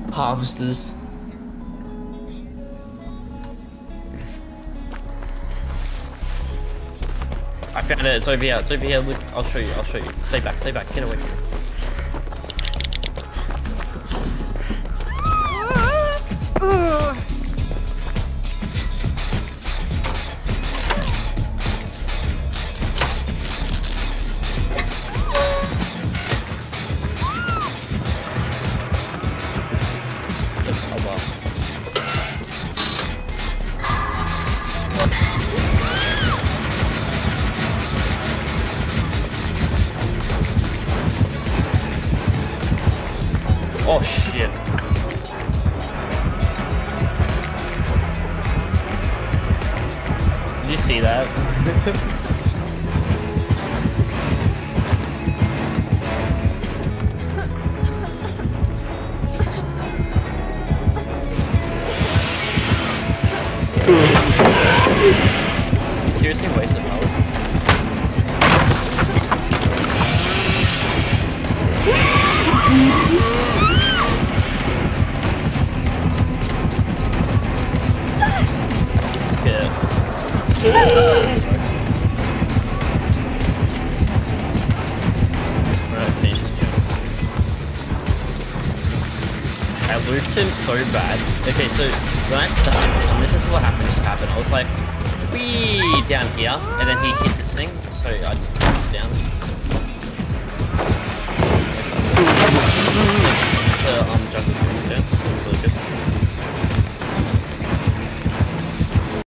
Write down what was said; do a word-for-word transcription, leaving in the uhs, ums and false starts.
harvesters. I found it. It's over here. It's over here. Look, I'll show you. I'll show you. Stay back. Stay back. Get away. Oh shit. Did you see that? You seriously wasted power. I looped him so bad. Okay, so when I started, and this is what happened, just happened, I was like, wee down here, and then he hit this thing, so I jumped down. So I'm jumping down, it's really good.